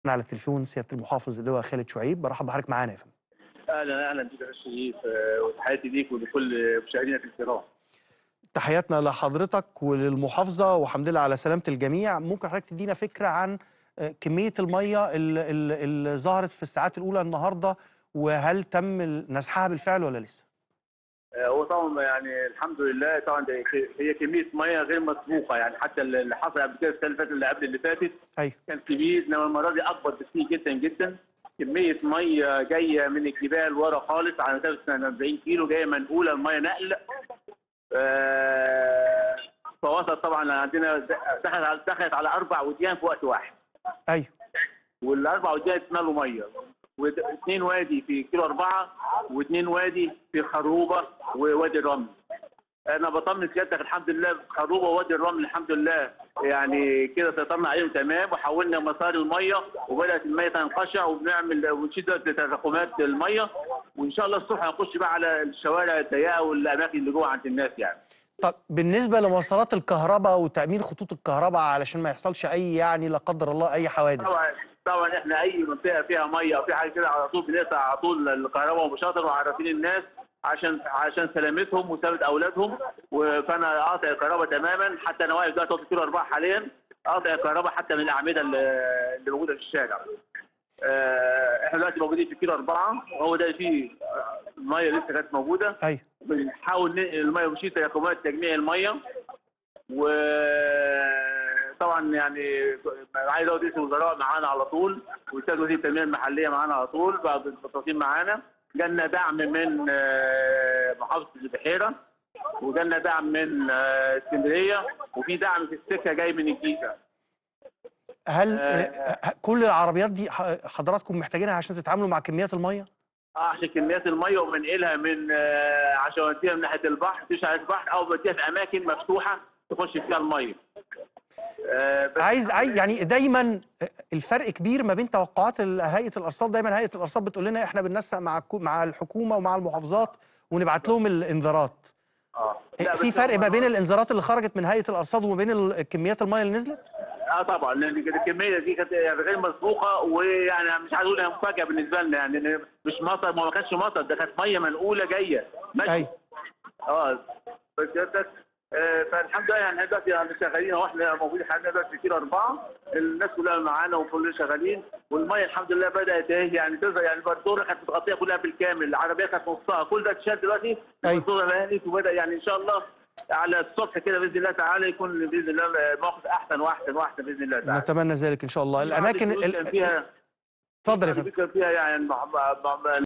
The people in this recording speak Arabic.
على التليفون سيادة المحافظ اللواء خالد شعيب. برحب بحضرتك معانا يا فندم. اهلا بك يا استاذ شريف، وتحياتي ليك ولكل مشاهدينا الكرام. تحياتنا لحضرتك وللمحافظة والحمد لله على سلامة الجميع. ممكن حضرتك تدينا فكرة عن كمية المية اللي ظهرت في الساعات الأولى النهاردة، وهل تم نزحها بالفعل ولا لسه؟ هو طبعا يعني الحمد لله طبعا هي كميه ميه غير مسبوقه، يعني حتى اللي حصل قبل كده السنه اللي فاتت اللي قبل اللي فاتت أيوه. كان كبير، انما المره دي اكبر بكتير جدا جدا. كميه ميه جايه من الجبال ورا خالص على مسافه 40 كيلو، جايه منقوله الميه نقل. فوصل طبعا عندنا دخلت على 4 وديان في وقت واحد. أيوه. والاربع وديان اتملوا ميه، واثنين وادي في كيلو 4 واثنين وادي في خروبه ووادي الرمل. انا بطمن سيادتك الحمد لله خروبه ووادي الرمل الحمد لله يعني كده سيطرنا عليهم تمام، وحولنا مسار الميه وبدات الميه تنقشع، وبنعمل ونشد تراكمات الميه، وان شاء الله الصبح هنخش بقى على الشوارع الضيقه والاماكن اللي جوه عند الناس يعني. طب بالنسبة لمسارات الكهرباء وتأمين خطوط الكهرباء علشان ما يحصلش أي لا قدر الله أي حوادث. طبعا احنا اي منطقه فيها ميه او في حاجه كده على طول بنقطع على طول الكهرباء مباشره، وعارفين الناس عشان سلامتهم وسلامه اولادهم. فانا قاطع الكهرباء تماما، حتى انا واقف دلوقتي في كيلو 4 حاليا قاطع الكهرباء حتى من الاعمده اللي موجوده في الشارع. احنا دلوقتي موجودين في كيلو 4، وهو ده فيه الميه لسه كانت موجوده. أيوه. بنحاول ننقل الميه ونشيل تراكمات تجميع الميه. وطبعا يعني عايز رئيس الوزراء معانا على طول، والاستاذ وزير التنميه المحليه معانا على طول، بعض المتصلين معانا. جالنا دعم من محافظه البحيره، وجالنا دعم من اسكندريه، وفي دعم في السكه جاي من الجيزه. هل كل العربيات دي حضراتكم محتاجينها عشان تتعاملوا مع كميات المية؟ عشان كميات الميه، وبننقلها من عشان نوديها من ناحيه البحر تمشي على البحر، او بوديها في اماكن مفتوحه تخش فيها الميه. عايز يعني دايما الفرق كبير ما بين توقعات هيئه الارصاد. دايما هيئه الارصاد بتقول لنا احنا بننسق مع الحكومه ومع المحافظات ونبعت لهم الانذارات. في فرق ما بين الانذارات اللي خرجت من هيئه الارصاد وما بين كميات الميه اللي نزلت؟ طبعا لان الكميه دي كانت غير مسبوقه، ويعني مش عايز اقول انها مفاجاه بالنسبه لنا، يعني مش مطر، ما كانش مطر، ده كانت ميه منقوله جايه ماشي. ايوه. بس فالحمد لله يعني دلوقتي شغالين اهو، احنا موجودين حاليا دلوقتي في كيلو 4، الناس كلها معانا وكلنا شغالين، والميه الحمد لله بدات اهي يعني تظهر. يعني الدوره كانت متغطيه كلها بالكامل، العربيه كانت نصها، كل ده اتشال دلوقتي. الدوره بانت وبدا يعني ان شاء الله على الصبح كده باذن الله تعالى يكون باذن الله الموقف احسن واحسن واحسن باذن الله تعالى. نتمنى ذلك ان شاء الله. الاماكن كان فيها اتفضل يا فندم. كان فيها يعني